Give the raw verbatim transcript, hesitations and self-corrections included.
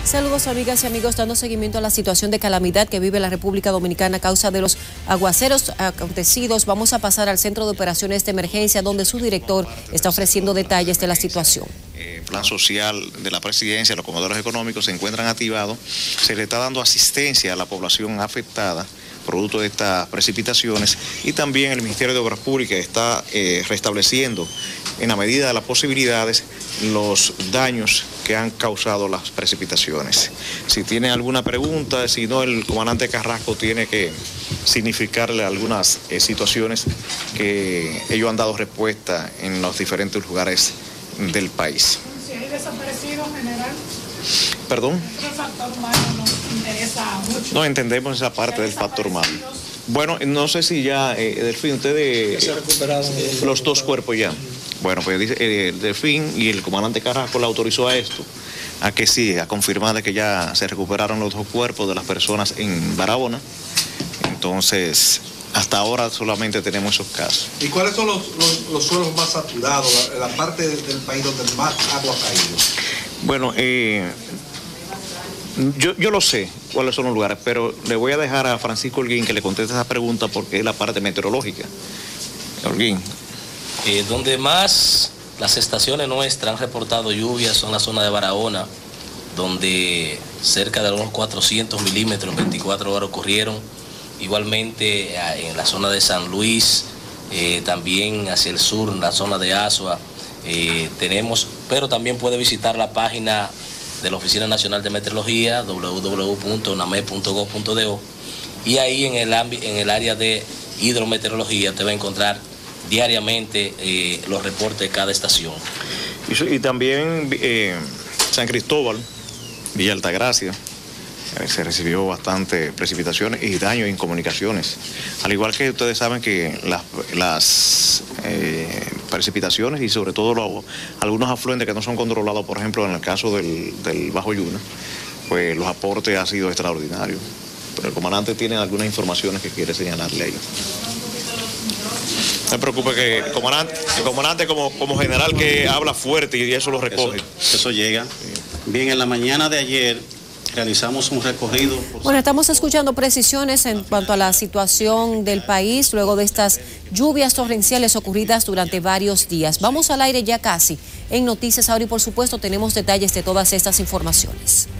Saludos amigas y amigos, dando seguimiento a la situación de calamidad que vive la República Dominicana a causa de los aguaceros acontecidos. Vamos a pasar al Centro de Operaciones de Emergencia, donde su director está ofreciendo detalles de la situación. El plan social de la presidencia, los comedores económicos se encuentran activados, se le está dando asistencia a la población afectada producto de estas precipitaciones, y también el Ministerio de Obras Públicas está eh, restableciendo en la medida de las posibilidades los daños que han causado las precipitaciones. Si tienen alguna pregunta, si no, el comandante Carrasco tiene que significarle algunas eh, situaciones que ellos han dado respuesta en los diferentes lugares del país. Si hay desaparecidos, general. ¿Perdón? El factor humano nos interesa mucho. No entendemos esa parte del factor humano. Bueno, no sé si ya, eh, Delfín, ustedes... ¿Se recuperaron los dos cuerpos ya? Bueno, pues dice eh, el Delfín y el comandante Carrasco le autorizó a esto, a que sí, a confirmar de que ya se recuperaron los dos cuerpos de las personas en Barahona. Entonces, hasta ahora solamente tenemos esos casos. ¿Y cuáles son los, los, los suelos más saturados, la, la parte del país donde más agua ha caído? Bueno, eh, yo, yo lo sé cuáles son los lugares, pero le voy a dejar a Francisco Holguín que le conteste esa pregunta porque es la parte meteorológica. Holguín. Eh, donde más las estaciones nuestras han reportado lluvias son la zona de Barahona, donde cerca de unos cuatrocientos milímetros en veinticuatro horas ocurrieron. Igualmente en la zona de San Luis, eh, también hacia el sur, en la zona de Azua, eh, tenemos, pero también puede visitar la página de la Oficina Nacional de Meteorología, w w w punto uname punto gov punto do, y ahí en el, en el área de hidrometeorología te va a encontrar diariamente eh, los reportes de cada estación. Y, y también eh, San Cristóbal, Villa Altagracia, eh, se recibió bastante precipitaciones y daño en comunicaciones. Al igual que ustedes saben que las, las eh, precipitaciones y sobre todo los, algunos afluentes que no son controlados, por ejemplo en el caso del, del Bajo Yuna, pues los aportes han sido extraordinarios. Pero el comandante tiene algunas informaciones que quiere señalarle a ellos. No se preocupe que el comandante, el comandante como, como general que habla fuerte y eso lo recoge. Eso, eso llega. Bien, en la mañana de ayer realizamos un recorrido. Por... Bueno, estamos escuchando precisiones en cuanto a la situación del país luego de estas lluvias torrenciales ocurridas durante varios días. Vamos al aire ya casi en Noticias Ahora y por supuesto tenemos detalles de todas estas informaciones.